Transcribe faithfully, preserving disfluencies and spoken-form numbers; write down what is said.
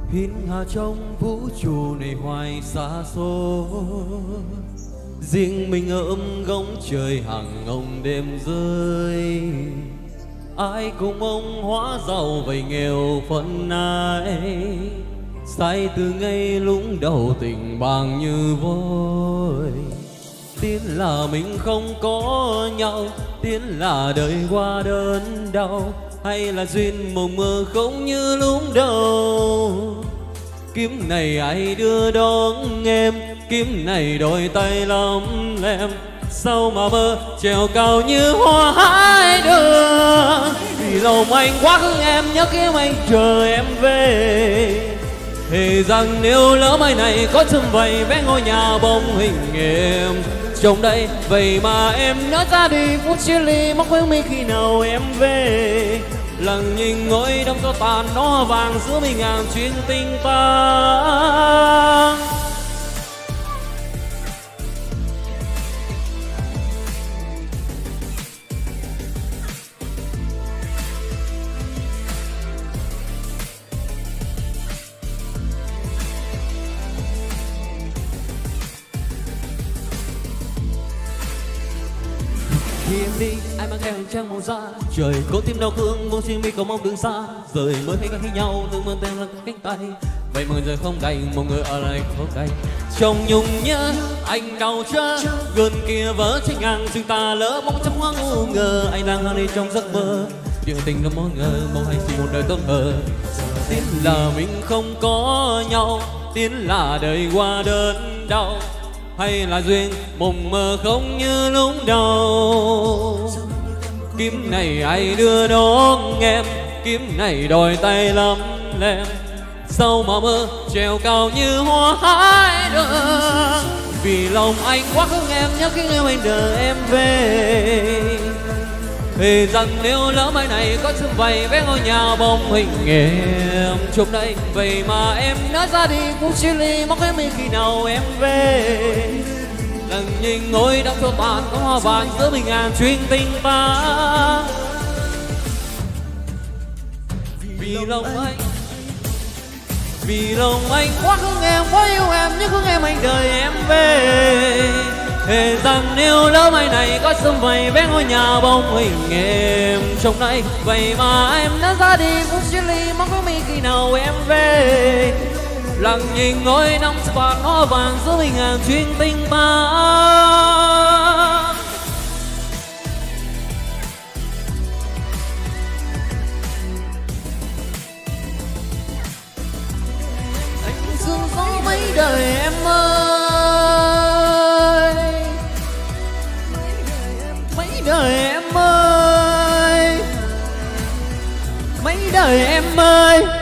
Hiên hà trong vũ trụ này hoài xa xôi, riêng mình ôm gông trời hàng ngông đêm rơi. Ai cùng ông hóa giàu vậy nghèo phân ai, sai từ ngay lúc đầu tình bằng như vôi. Tin là mình không có nhau, tin là đời qua đớn đau, hay là duyên mộng mơ không như lúc đầu. Kiếm này ai đưa đón em, kiếm này đôi tay lắm lem, sao mà mơ trèo cao như hoa hai đường. Vì lòng anh quá hứng em, nhớ kiếm anh chờ em về. Thề rằng nếu lỡ mai này có sum vầy vẽ ngôi nhà bóng hình em trong đây, vậy mà em nỡ ra đi phút chia ly mong quên mi khi nào em về. Lặng nhìn ngôi đông cho tàn nó vàng giữa mình ngàn chuyến tình ta. Khi em đi, ai mang theo hành trang màu da. Trời có tim đau thương, vô xin mi cầu mong đường xa. Rời mới thấy thấy nhau, từng mơn tên là cánh tay. Vậy mà người rời không đành, một người ở lại không đành. Trong nhung nhớ, anh đau chớ. Gần kia vỡ trên ngang, chúng ta lỡ mong trong hoang ngu ngờ. Anh đang hăng đi trong giấc mơ, chuyện tình nó mong ngờ, mong hay chỉ một đời tốt hơn. Tin là mình không có nhau, tin là đời qua đớn đau, hay là duyên mộng mơ không như lúc đầu. Kiếm này ai đưa đón em, kiếm này đòi tay lắm lem, sao mà mơ trèo cao như hoa hai đường. Vì lòng anh quá hứng em, nhớ khi yêu anh đợi em về. Thề rằng nếu lỡ mai này có sum vầy vẽ ngôi nhà bóng hình em trong đây, vậy mà em đã ra đi phút chia ly mong em khi nào em về. Lần nhìn ngôi đông cho tàn có hoa vàng giữa mình ngàn chuyến tình ta. Vì lòng anh, vì lòng anh quá hứng em, quá yêu em, nhớ hứng em anh đợi em về. Thề rằng nếu lỡ mai này có sum vầy vẽ ngôi nhà bóng hình em trong đây, vậy mà em đã ra đi phút chia ly mong có mi khi nào em về. Lặng nhìn ngôi năm vàng hoa vàng giữa mình ngàn chuyến tình ta. Anh sương gió mấy đời em ơi, mấy đời em ơi, mấy đời em ơi.